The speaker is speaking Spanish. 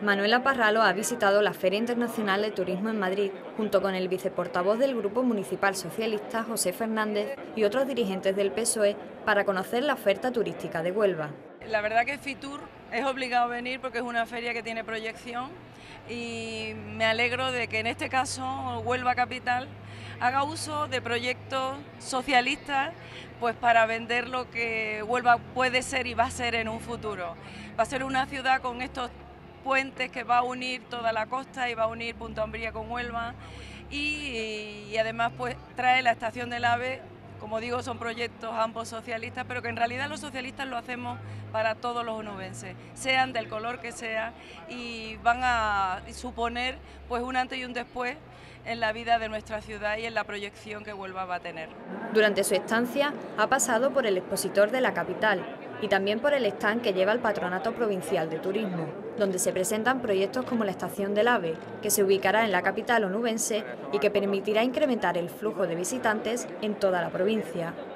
Manuela Parralo ha visitado la Feria Internacional de Turismo en Madrid, junto con el viceportavoz del Grupo Municipal Socialista, José Fernández, y otros dirigentes del PSOE, para conocer la oferta turística de Huelva. La verdad que Fitur es obligado a venir porque es una feria que tiene proyección y me alegro de que en este caso Huelva Capital haga uso de proyectos socialistas pues para vender lo que Huelva puede ser y va a ser en un futuro. Va a ser una ciudad con estos puentes que va a unir toda la costa y va a unir Punta Umbría con Huelva y además pues trae la estación del AVE. Como digo, son proyectos ambos socialistas, pero que en realidad los socialistas lo hacemos para todos los onubenses, sean del color que sea, y van a suponer pues un antes y un después en la vida de nuestra ciudad y en la proyección que Huelva va a tener. Durante su estancia ha pasado por el expositor de la capital y también por el stand que lleva el Patronato Provincial de Turismo, donde se presentan proyectos como la Estación del AVE, que se ubicará en la capital onubense y que permitirá incrementar el flujo de visitantes en toda la provincia.